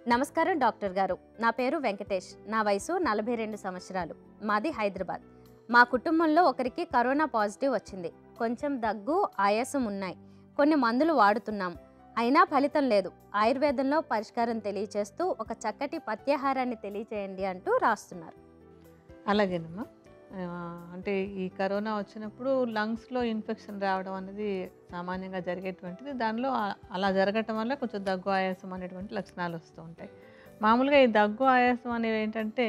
నమస్కారం డాక్టర్ గారు. నా పేరు వెంకటేష్. నా వయసు 42 సంవత్సరాలు. మాది హైదరాబాద్. మా కుటుంబంలో ఒకరికి కరోనా పాజిటివ్ వచ్చింది. కొంచెం దగ్గు, ఆయాసం ఉన్నాయి. కొన్ని మందులు వాడుతున్నాం. అయినా ఫలితం లేదు. ఆయుర్వేదంలో పరిష్కారం తెలియచేస్తూ ఒక చక్కటి పథ్యాహారాన్ని తెలియచేయండి అంటూ రాస్తున్నారు. అలాగేనమ్మా. అంటే ఈ కరోనా వచ్చినప్పుడు లంగ్స్‌లో ఇన్ఫెక్షన్ రావడం అనేది సామాన్యంగా జరిగేటువంటిది. దానిలో అలా జరగటం వల్ల కొంచెం దగ్గు, ఆయాసం అనేటువంటి లక్షణాలు వస్తూ ఉంటాయి. మామూలుగా ఈ దగ్గు, ఆయాసం అనేవేంటంటే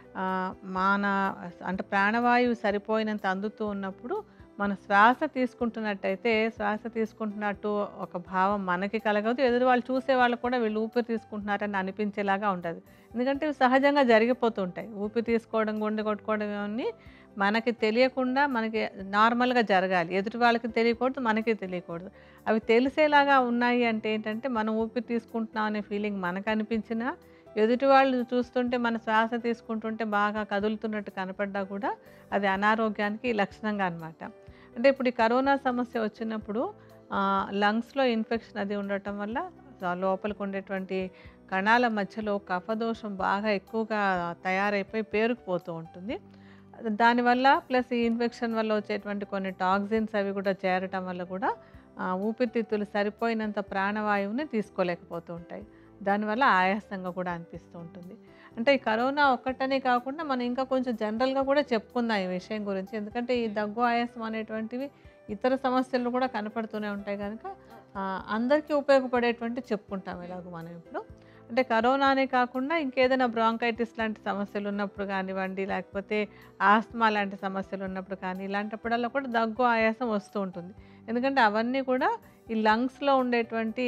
మన అంటే ప్రాణవాయువు సరిపోయినంత అందుతూ ఉన్నప్పుడు మన శ్వాస తీసుకుంటున్నట్టయితే శ్వాస తీసుకుంటున్నట్టు ఒక భావం మనకి కలగదు. ఎదురు వాళ్ళు చూసే వాళ్ళకి కూడా వీళ్ళు ఊపిరి తీసుకుంటున్నారని అనిపించేలాగా ఉండదు. ఎందుకంటే ఇవి సహజంగా జరిగిపోతూ ఉంటాయి. ఊపిరి తీసుకోవడం, గుండె కొట్టుకోవడం ఇవన్నీ మనకి తెలియకుండా మనకి నార్మల్‌గా జరగాలి. ఎదుటి వాళ్ళకి తెలియకూడదు, మనకి తెలియకూడదు. అవి తెలిసేలాగా ఉన్నాయి అంటే ఏంటంటే మనం ఊపిరి తీసుకుంటున్నాం అనే ఫీలింగ్ మనకు అనిపించినా, ఎదుటి వాళ్ళు చూస్తుంటే మన శ్వాస తీసుకుంటుంటే బాగా కదులుతున్నట్టు కనపడ్డా కూడా అది అనారోగ్యానికి లక్షణంగా అనమాట. అంటే ఇప్పుడు ఈ కరోనా సమస్య వచ్చినప్పుడు లంగ్స్‌లో ఇన్ఫెక్షన్ అది ఉండటం వల్ల లోపలికి ఉండేటువంటి కణాల మధ్యలో కఫదోషం బాగా ఎక్కువగా తయారైపోయి పేరుకుపోతూ ఉంటుంది. దానివల్ల ప్లస్ ఈ ఇన్ఫెక్షన్ వల్ల వచ్చేటువంటి కొన్ని టాక్సిన్స్ అవి కూడా చేరటం వల్ల కూడా ఊపిరితిత్తులు సరిపోయినంత ప్రాణవాయువుని తీసుకోలేకపోతూ ఉంటాయి. దానివల్ల ఆయాసంగా కూడా అనిపిస్తూ ఉంటుంది. అంటే ఈ కరోనా ఒక్కటనే కాకుండా మనం ఇంకా కొంచెం జనరల్‌గా కూడా చెప్పుకుందాం ఈ విషయం గురించి. ఎందుకంటే ఈ దగ్గు, ఆయాసం అనేటువంటివి ఇతర సమస్యలు కూడా కనపడుతూనే ఉంటాయి కనుక అందరికీ ఉపయోగపడేటువంటివి చెప్పుకుంటాం ఎలాగో మనం ఇప్పుడు. అంటే కరోనానే కాకుండా ఇంకేదైనా బ్రాంకైటిస్ లాంటి సమస్యలు ఉన్నప్పుడు కానివ్వండి, లేకపోతే ఆస్తమా లాంటి సమస్యలు ఉన్నప్పుడు కానీ, ఇలాంటప్పుడల్లా కూడా దగ్గు, ఆయాసం వస్తూ ఉంటుంది. ఎందుకంటే అవన్నీ కూడా ఈ లంగ్స్‌లో ఉండేటువంటి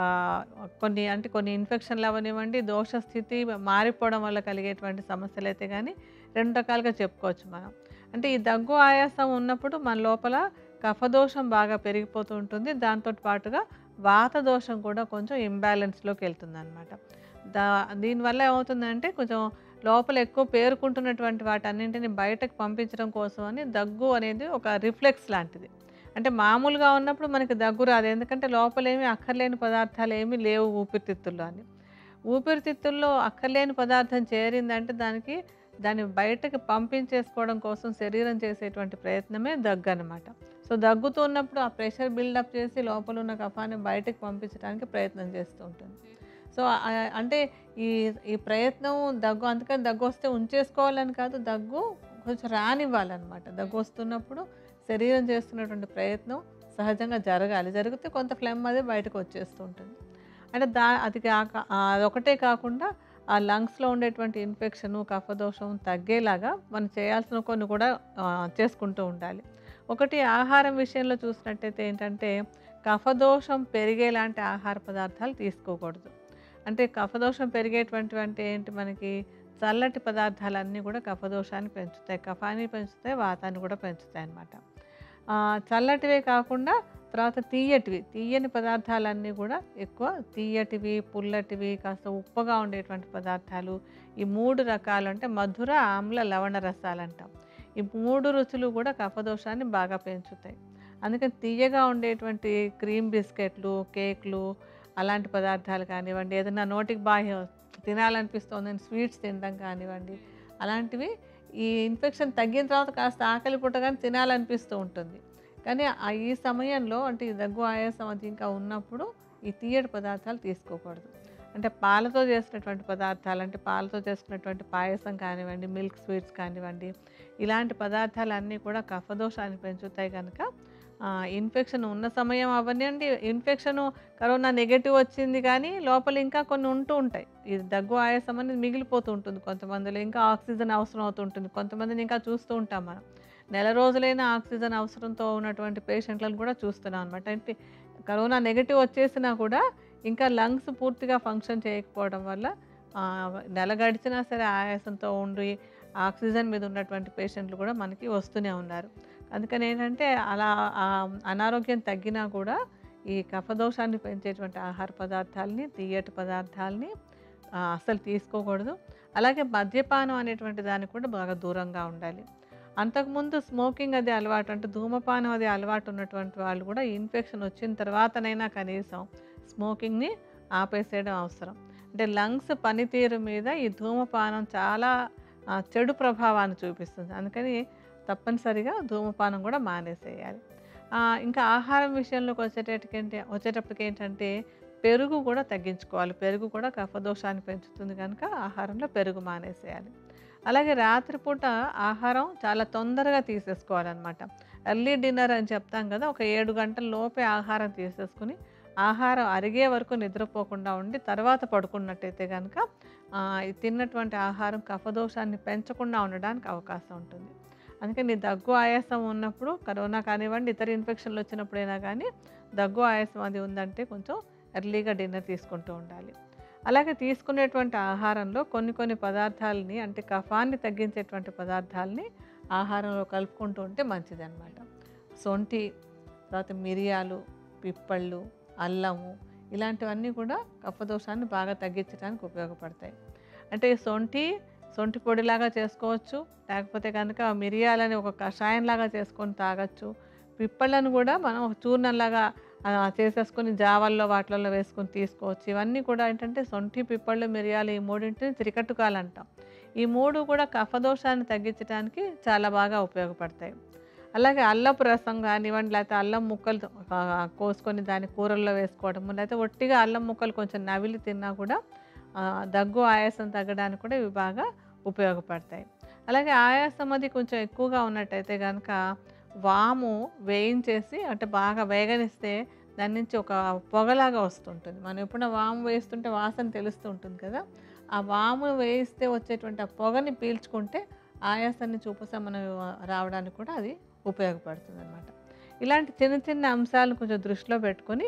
కొన్ని ఇన్ఫెక్షన్లు అవ్వనివ్వండి, దోష స్థితి మారిపోవడం వల్ల కలిగేటువంటి సమస్యలైతే కానీ 2 రకాలుగా చెప్పుకోవచ్చు మనం. అంటే ఈ దగ్గు, ఆయాసం ఉన్నప్పుడు మన లోపల కఫదోషం బాగా పెరిగిపోతూ ఉంటుంది. దాంతో పాటుగా వాత దోషం కూడా కొంచెం ఇంబ్యాలెన్స్‌లోకి వెళ్తుందనమాట. దీనివల్ల ఏమవుతుందంటే కొంచెం లోపల ఎక్కువ పేరుకుంటున్నటువంటి వాటన్నింటిని బయటకు పంపించడం కోసం అని దగ్గు అనేది ఒక రిఫ్లెక్స్ లాంటిది. అంటే మామూలుగా ఉన్నప్పుడు మనకి దగ్గు రాదు. ఎందుకంటే లోపలేమి అక్కర్లేని పదార్థాలు ఏమీ లేవు ఊపిరితిత్తుల్లో అని. ఊపిరితిత్తుల్లో అక్కర్లేని పదార్థం చేరిందంటే దాన్ని బయటకి పంపించేసుకోవడం కోసం శరీరం చేసేటువంటి ప్రయత్నమే దగ్గు అనమాట. సో దగ్గుతూ ఉన్నప్పుడు ఆ ప్రెషర్ బిల్డప్ చేసి లోపల ఉన్న కఫాన్ని బయటకు పంపించడానికి ప్రయత్నం చేస్తూ ఉంటుంది. సో అంటే ఈ ఈ ప్రయత్నం అందుకని దగ్గు వస్తే ఉంచేసుకోవాలని కాదు, దగ్గు కొంచెం రానివ్వాలన్నమాట. దగ్గు వస్తున్నప్పుడు శరీరం చేస్తున్నటువంటి ప్రయత్నం సహజంగా జరగాలి. జరిగితే కొంత ఫ్లెమ్ అది బయటకు వచ్చేస్తూ ఉంటుంది. అంటే అదొకటే కాకుండా ఆ లంగ్స్‌లో ఉండేటువంటి ఇన్ఫెక్షను, కఫదోషం తగ్గేలాగా మనం చేయాల్సిన కొన్ని కూడా చేసుకుంటూ ఉండాలి. ఒకటి ఆహారం విషయంలో చూసినట్టయితే ఏంటంటే కఫదోషం పెరిగేలాంటి ఆహార పదార్థాలు తీసుకోకూడదు. అంటే కఫదోషం పెరిగేటువంటివి అంటే ఏంటి, మనకి చల్లటి పదార్థాలన్నీ కూడా కఫదోషాన్ని పెంచుతాయి. కఫాన్ని పెంచుతాయి, వాతాన్ని కూడా పెంచుతాయి అన్నమాట. చల్లటివే కాకుండా తర్వాత తీయని పదార్థాలన్నీ కూడా ఎక్కువ తీయటివి, పుల్లటివి, కాస్త ఉప్పగా ఉండేటువంటి పదార్థాలు. ఈ 3 రకాలు అంటే మధుర, ఆమ్ల, లవణ రసాలు అంటాం. ఈ 3 రుచులు కూడా కఫదోషాన్ని బాగా పెంచుతాయి. అందుకని తీయగా ఉండేటువంటి క్రీమ్ బిస్కెట్లు, కేక్లు అలాంటి పదార్థాలు కానివ్వండి, ఏదైనా నోటికి బాగా తినాలనిపిస్తోందని స్వీట్స్ తినడం కానివ్వండి, అలాంటివి ఈ ఇన్ఫెక్షన్ తగ్గిన తర్వాత కాస్త ఆకలి పుట్టగానే తినాలనిపిస్తూ ఉంటుంది. కానీ ఈ సమయంలో అంటే ఈ దగ్గు, ఆయాసం అది ఇంకా ఉన్నప్పుడు ఈ తీయటి పదార్థాలు తీసుకోకూడదు. అంటే పాలతో చేసినటువంటి పదార్థాలు, అంటే పాలతో చేసుకున్నటువంటి పాయసం కానివ్వండి, మిల్క్ స్వీట్స్ కానివ్వండి, ఇలాంటి పదార్థాలన్నీ కూడా కఫదోషాన్ని పెంచుతాయి కనుక ఇన్ఫెక్షన్ ఉన్న సమయం అవనివ్వండి, ఇన్ఫెక్షను కరోనా నెగెటివ్ వచ్చింది కానీ లోపల ఇంకా కొన్ని ఉంటూ ఉంటాయి. ఈ దగ్గు, ఆయాసం అనేది మిగిలిపోతూ ఉంటుంది. కొంతమందిలో ఇంకా ఆక్సిజన్ అవసరం అవుతుంటుంది. కొంతమందిని ఇంకా చూస్తూ ఉంటాం మనం. నెల రోజులైనా ఆక్సిజన్ అవసరంతో ఉన్నటువంటి పేషెంట్లను కూడా చూస్తున్నాం అనమాట. అంటే కరోనా నెగెటివ్ వచ్చేసినా కూడా ఇంకా లంగ్స్ పూర్తిగా ఫంక్షన్ చేయకపోవడం వల్ల నెల గడిచినా సరే ఆయాసంతో ఉండి ఆక్సిజన్ మీద ఉన్నటువంటి పేషెంట్లు కూడా మనకి వస్తూనే ఉన్నారు. అందుకని ఏంటంటే అలా అనారోగ్యం తగ్గినా కూడా ఈ కఫదోషాన్ని పెంచేటువంటి ఆహార పదార్థాలని, తీయటి పదార్థాలని అస్సలు తీసుకోకూడదు. అలాగే మద్యపానం అనేటువంటి దానికి కూడా బాగా దూరంగా ఉండాలి. అంతకుముందు స్మోకింగ్ అది అలవాటు, అంటే ధూమపానం అది అలవాటు ఉన్నటువంటి వాళ్ళు కూడా ఇన్ఫెక్షన్ వచ్చిన తర్వాతనైనా కనీసం స్మోకింగ్ని ఆపేసేయడం అవసరం. అంటే లంగ్స్ పనితీరు మీద ఈ ధూమపానం చాలా చెడు ప్రభావాన్ని చూపిస్తుంది. అందుకని తప్పనిసరిగా ధూమపానం కూడా మానేసేయాలి. ఇంకా ఆహారం విషయంలోకి వచ్చేటప్పటికి ఏంటంటే పెరుగు కూడా తగ్గించుకోవాలి. పెరుగు కూడా కఫదోషాన్ని పెంచుతుంది కనుక ఆహారంలో పెరుగు మానేసేయాలి. అలాగే రాత్రిపూట ఆహారం చాలా తొందరగా తీసేసుకోవాలన్నమాట. ఎర్లీ డిన్నర్ అని చెప్తాం కదా, ఒక 7 గంటల లోపే ఆహారం తీసేసుకుని ఆహారం అరిగే వరకు నిద్రపోకుండా ఉండి తర్వాత పడుకున్నట్టయితే కనుక తిన్నటువంటి ఆహారం కఫదోషాన్ని పెంచకుండా ఉండడానికి అవకాశం ఉంటుంది. అందుకని దగ్గు ఆయాసం ఉన్నప్పుడు, కరోనా కానివ్వండి ఇతర ఇన్ఫెక్షన్లు వచ్చినప్పుడైనా కానీ దగ్గు ఆయాసం అది ఉందంటే కొంచెం ఎర్లీగా డిన్నర్ తీసుకుంటూ ఉండాలి. అలాగే తీసుకునేటువంటి ఆహారంలో కొన్ని పదార్థాలని, అంటే కఫాన్ని తగ్గించేటువంటి పదార్థాలని ఆహారంలో కలుపుకుంటూ ఉంటే మంచిది అనమాట. సొంఠి, తర్వాత మిరియాలు, పిప్పళ్ళు, అల్లము ఇలాంటివన్నీ కూడా కఫదోషాన్ని బాగా తగ్గించడానికి ఉపయోగపడతాయి. అంటే సొంఠి పొడిలాగా చేసుకోవచ్చు, లేకపోతే కనుక మిరియాలని ఒక కషాయంలాగా చేసుకొని తాగొచ్చు. పిప్పళ్ళను కూడా మనం ఒక చూర్ణంలాగా చేసేసుకొని జావల్లో వాటిల్లో వేసుకొని తీసుకోవచ్చు. ఇవన్నీ కూడా ఏంటంటే సొంఠి, పిప్పళ్ళు, మిరియాలు ఈ మూడింటిని త్రికట్టుకాలు అంటాం. ఈ 3 కూడా కఫదోషాన్ని తగ్గించడానికి చాలా బాగా ఉపయోగపడతాయి. అలాగే అల్లపు రసం కానివ్వండి, లేకపోతే అల్లం ముక్కలు కోసుకొని దాన్ని కూరల్లో వేసుకోవడము, లేకపోతే ఒట్టిగా అల్లం ముక్కలు కొంచెం నవిలి తిన్నా కూడా దగ్గు ఆయాసం తగ్గడానికి కూడా ఇవి బాగా ఉపయోగపడతాయి. అలాగే ఆయాసం అది కొంచెం ఎక్కువగా ఉన్నట్టయితే కనుక వాము వేయించేసి, అంటే బాగా వేగనిస్తే దాని నుంచి ఒక పొగలాగా వస్తుంటుంది. మనం ఎప్పుడైనా వాము వేస్తుంటే వాసన తెలుస్తూ ఉంటుంది కదా, ఆ వాము వేయిస్తే వచ్చేటువంటి ఆ పొగని పీల్చుకుంటే ఆయాసాన్ని ఉపశమనం రావడానికి కూడా అది ఉపయోగపడుతుంది అనమాట. ఇలాంటి చిన్న అంశాలను కొంచెం దృష్టిలో పెట్టుకొని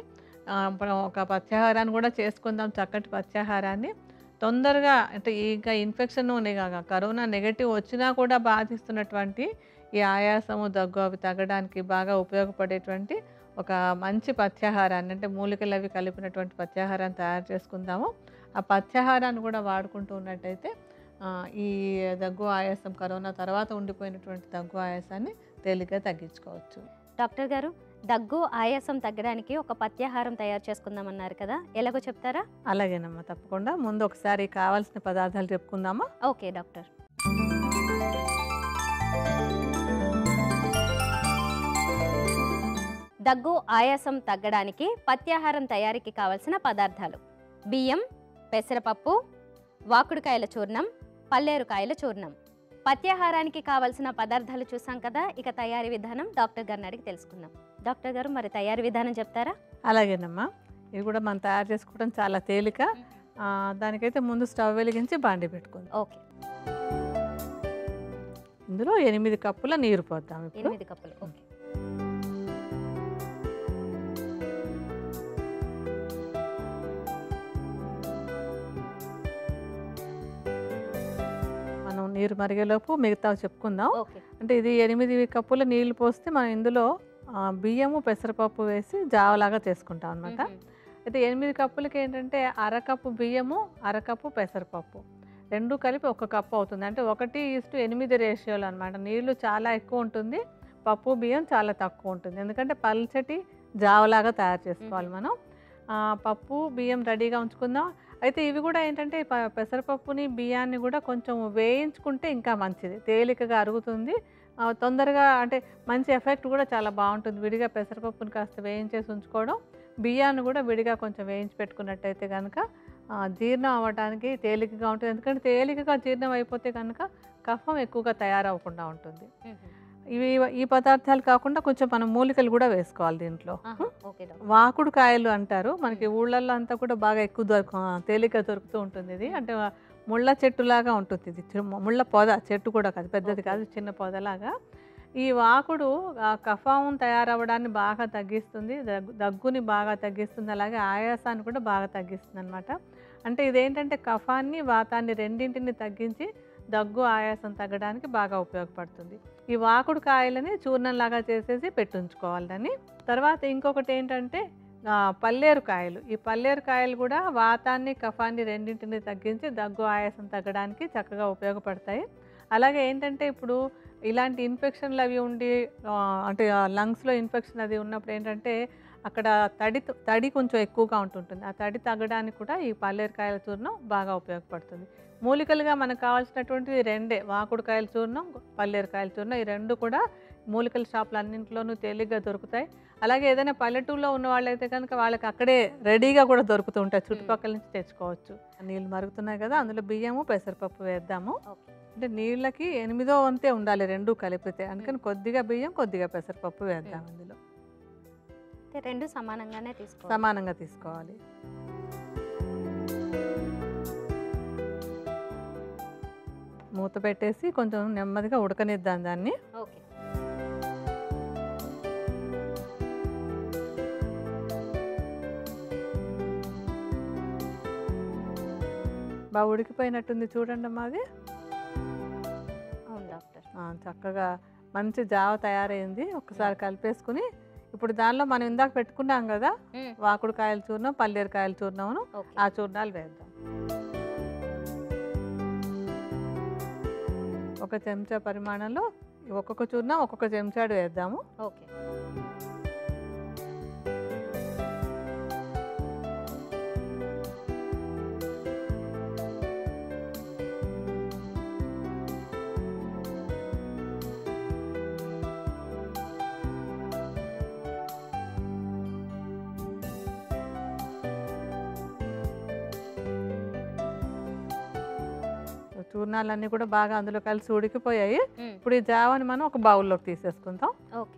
ఒక పథ్యాహారాన్ని కూడా చేసుకుందాం. చక్కటి పథ్యాహారాన్ని తొందరగా, అంటే ఇంకా ఇన్ఫెక్షన్ కరోనా నెగటివ్ వచ్చినా కూడా బాధిస్తున్నటువంటి ఈ ఆయాసము, దగ్గు అవి తగ్గడానికి బాగా ఉపయోగపడేటువంటి ఒక మంచి పథ్యాహారాన్ని, అంటే మూలికలు అవి కలిపినటువంటి పథ్యాహారాన్ని తయారు చేసుకుందాము. ఆ పథ్యాహారాన్ని కూడా వాడుకుంటూ ఉన్నట్టయితే ఈ దగ్గు ఆయాసం, కరోనా తర్వాత ఉండిపోయినటువంటి దగ్గు ఆయాసాన్ని తేలిగ్గా తగ్గించుకోవచ్చు. డాక్టర్ గారు, దగ్గు ఆయాసం తగ్గడానికి ఒక పథ్యాహారం తయారు చేసుకుందామన్నారు కదా, ఎలాగో చెప్తారా? అలాగేనమ్మా, తప్పకుండా. ముందు ఒకసారి కావాల్సిన పదార్థాలు చెప్పుకుందామా? Okay doctor. దగ్గు ఆయాసం తగ్గడానికి పథ్యాహారం తయారీకి కావలసిన పదార్థాలు: బియ్యం, పెసరపప్పు, వాకుడుకాయల చూర్ణం, పల్లేరుకాయల చూర్ణం. పథ్యాహారానికి కావలసిన పదార్థాలు చూసాం కదా, ఇక తయారీ విధానం డాక్టర్ గారిని అడిగి తెలుసుకుందాం. డాక్టర్ గారు, మరి తయారీ విధానం చెప్తారా? అలాగేనమ్మా, ఇది కూడా మనం తయారు చేసుకోవడం చాలా తేలిక. దానికైతే ముందు స్టవ్ వెలిగించి బాండి పెట్టుకుందాం. ఓకే. ఇందులో 8 కప్పుల నీరు పోద్దాం. 8 కప్పులు. ఓకే. నీరు మరిగేలోపు మిగతావి చెప్పుకుందాం. అంటే ఇది 8 కప్పుల నీళ్లు పోస్తే మనం ఇందులో బియ్యము, పెసరపప్పు వేసి జావలాగా చేసుకుంటాం అనమాట. అయితే 8 కప్పులకి ఏంటంటే అరకప్పు బియ్యము, అరకప్పు పెసరపప్పు రెండు కలిపి 1 కప్పు అవుతుంది. అంటే 1:8 రేషియోలో అనమాట. నీళ్లు చాలా ఎక్కువ ఉంటుంది, పప్పు బియ్యం చాలా తక్కువ ఉంటుంది. ఎందుకంటే పల్చటి జావలాగా తయారు చేసుకోవాలి మనం. పప్పు బియ్యం రెడీగా ఉంచుకుందాం. అయితే ఇవి కూడా ఏంటంటే పెసరపప్పుని, బియ్యాన్ని కూడా కొంచెం వేయించుకుంటే ఇంకా మంచిది, తేలికగా అరుగుతుంది, తొందరగా, అంటే మంచి ఎఫెక్ట్ కూడా చాలా బాగుంటుంది. విడిగా పెసరపప్పుని కాస్త వేయించేసి ఉంచుకోవడం, బియ్యాన్ని కూడా విడిగా కొంచెం వేయించి పెట్టుకున్నట్టయితే కనుక జీర్ణం అవ్వడానికి తేలికగా ఉంటుంది. ఎందుకంటే తేలికగా జీర్ణం అయిపోతే కనుక కఫం ఎక్కువగా తయారవ్వకుండా ఉంటుంది. ఈ పదార్థాలు కాకుండా కొంచెం మనం మూలికలు కూడా వేసుకోవాలి దీంట్లో. వాకుడు కాయలు అంటారు, మనకి ఊళ్ళల్లో అంతా కూడా బాగా ఎక్కువ తేలిక దొరుకుతూ ఉంటుంది. ఇది అంటే ముళ్ళ చెట్టులాగా ఉంటుంది. ఇది ముళ్ళ పొద చెట్టు కూడా కాదు, పెద్దది కాదు, చిన్న పొదలాగా. ఈ వాకుడు కఫం తయారవ్వడాన్ని బాగా తగ్గిస్తుంది, దగ్గుని బాగా తగ్గిస్తుంది, అలాగే ఆయాసాన్ని కూడా బాగా తగ్గిస్తుంది అనమాట. అంటే ఇదేంటంటే కఫాన్ని, వాతాన్ని రెండింటిని తగ్గించి దగ్గు ఆయాసం తగ్గడానికి బాగా ఉపయోగపడుతుంది. ఈ వాకుడు కాయలని చూర్ణంలాగా చేసేసి పెట్టుంచుకోవాలి దాన్ని. తర్వాత ఇంకొకటి ఏంటంటే పల్లేరు కాయలు. ఈ పల్లేరు కాయలు కూడా వాతాన్ని, కఫాన్ని రెండింటిని తగ్గించి దగ్గు ఆయాసం తగ్గడానికి చక్కగా ఉపయోగపడతాయి. అలాగే ఏంటంటే ఇప్పుడు ఇలాంటి ఇన్ఫెక్షన్లు అవి ఉండి, అంటే లంగ్స్లో ఇన్ఫెక్షన్ అది ఉన్నప్పుడు ఏంటంటే అక్కడ తడి కొంచెం ఎక్కువగా ఉంటుంటుంది. ఆ తడి తగ్గడానికి కూడా ఈ పల్లేరుకాయల చూర్ణం బాగా ఉపయోగపడుతుంది. మూలికలుగా మనకు కావాల్సినటువంటివి రెండే, వాకుడుకాయల చూర్ణం, పల్లేరుకాయల చూర్ణం. ఈ రెండు కూడా మూలికల షాపులు అన్నింటిలోనూ తేలిగ్గా దొరుకుతాయి. అలాగే ఏదైనా పల్లెటూరులో ఉన్న వాళ్ళైతే కనుక వాళ్ళకి అక్కడే రెడీగా కూడా దొరుకుతూ ఉంటాయి, చుట్టుపక్కల నుంచి తెచ్చుకోవచ్చు. నీళ్ళు మరుగుతున్నాయి కదా, అందులో బియ్యము పెసరపప్పు వేద్దాము. అంటే నీళ్ళకి 8వ వంతే ఉండాలి రెండు కలిపితే, అందుకని కొద్దిగా బియ్యం కొద్దిగా పెసరపప్పు వేద్దాం. అందులో రెండు సమానంగానే సమానంగా తీసుకోవాలి. మూత పెట్టేసి కొంచెం నెమ్మదిగా ఉడకనిద్దాం దాన్ని. ఓకే. బాగా ఉడికిపోయినట్టుంది చూడండి అమ్మా అది. అవును డాక్టర్. చక్కగా మంచి జావ తయారైంది. ఒకసారి కలిపేసుకుని ఇప్పుడు దానిలో మనం ఇందాక పెట్టుకున్నాం కదా వాకుడుకాయల చూర్ణం, పల్లేరుకాయల చూర్ణం, ఆ చూర్ణాలు వేద్దాం. ఒక చెంచా పరిమాణంలో ఒక్కొక్క చూర్ణం ఒక్కొక్క చెంచాడు వేద్దాము. ఓకే. చూర్ణాలన్నీ కూడా బాగా అందులో కలిసి ఉడికిపోయాయి. ఇప్పుడు ఈ జావని మనం ఒక బౌల్లోకి తీసేసుకుందాం. ఓకే.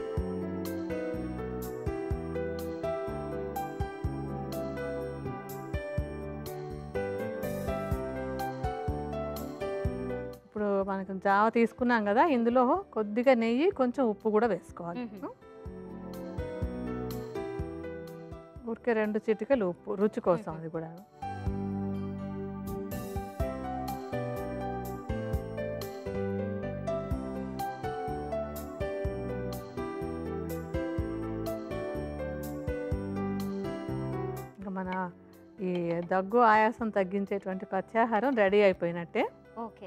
ఇప్పుడు మనకు జావ తీసుకున్నాం కదా, ఇందులో కొద్దిగా నెయ్యి కొంచెం ఉప్పు కూడా వేసుకోవాలి. ఊరికే 2 చిటికలు ఉప్పు రుచి కోసం, అది కూడా. మన ఈ దగ్గు ఆయాసం తగ్గించేటువంటి పథ్యాహారం రెడీ అయిపోయినట్టే. ఓకే.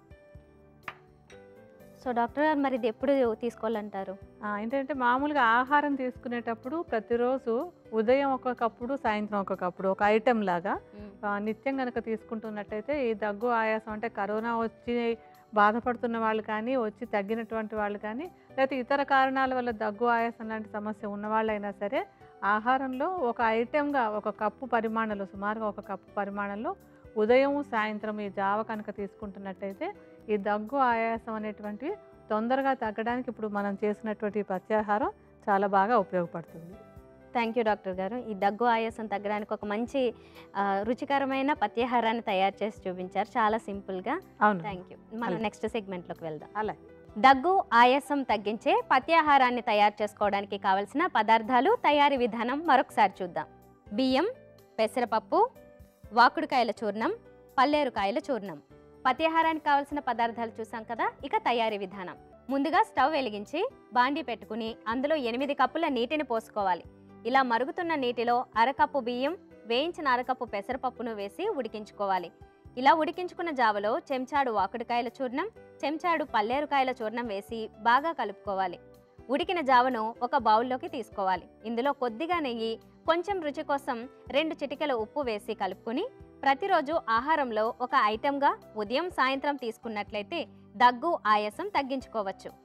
సో డాక్టర్ గారు మరి ఇది ఎప్పుడు తీసుకోవాలంటారు? ఏంటంటే మామూలుగా ఆహారం తీసుకునేటప్పుడు ప్రతిరోజు ఉదయం ఒక కప్పుడు, సాయంత్రం ఒక కప్పుడు, ఒక ఐటెం లాగా నిత్యం కనుక తీసుకుంటున్నట్టయితే ఈ దగ్గు ఆయాసం, అంటే కరోనా వచ్చి బాధపడుతున్న వాళ్ళు కానీ, వచ్చి తగ్గినటువంటి వాళ్ళు కానీ, లేకపోతే ఇతర కారణాల వల్ల దగ్గు ఆయాసం లాంటి సమస్య ఉన్నవాళ్ళైనా సరే ఆహారంలో ఒక ఐటెంగా ఒక కప్పు పరిమాణంలో, సుమారుగా ఒక కప్పు పరిమాణంలో ఉదయం సాయంత్రం ఈ జావ కనుక తీసుకుంటున్నట్టయితే ఈ దగ్గు ఆయాసం అనేటువంటివి తొందరగా తగ్గడానికి ఇప్పుడు మనం చేసినటువంటి పథ్యాహారం చాలా బాగా ఉపయోగపడుతుంది. థ్యాంక్ యూ డాక్టర్ గారు. ఈ దగ్గు ఆయాసం తగ్గడానికి ఒక మంచి రుచికరమైన పథ్యాహారాన్ని తయారు చేసి చూపించారు, చాలా సింపుల్గా. అవును. Thank you. మనం నెక్స్ట్ సెగ్మెంట్లోకి వెళ్దాం. అలాగే. దగ్గు ఆయాసం తగ్గించే పథ్యాహారాన్ని తయారు చేసుకోవడానికి కావలసిన పదార్థాలు, తయారీ విధానం మరొకసారి చూద్దాం. బియ్యం, పెసరపప్పు, వాకుడుకాయల చూర్ణం, పల్లేరుకాయల చూర్ణం. పథ్యాహారానికి కావలసిన పదార్థాలు చూసాం కదా, ఇక తయారీ విధానం. ముందుగా స్టవ్ వెలిగించి బాండీ పెట్టుకుని అందులో 8 కప్పుల నీటిని పోసుకోవాలి. ఇలా మరుగుతున్న నీటిలో అరకప్పు బియ్యం, వేయించిన అరకప్పు పెసరపప్పును వేసి ఉడికించుకోవాలి. ఇలా ఉడికించుకున్న జావలో చెంచాడు వాకుడుకాయల చూర్ణం, చెంచాడు పల్లేరుకాయల చూర్ణం వేసి బాగా కలుపుకోవాలి. ఉడికిన జావను ఒక బౌల్లోకి తీసుకోవాలి. ఇందులో కొద్దిగా నెయ్యి, కొంచెం రుచి కోసం 2 చిటికెల ఉప్పు వేసి కలుపుకొని ప్రతిరోజు ఆహారంలో ఒక ఐటెంగా ఉదయం సాయంత్రం తీసుకున్నట్లయితే దగ్గు ఆయాసం తగ్గించుకోవచ్చు.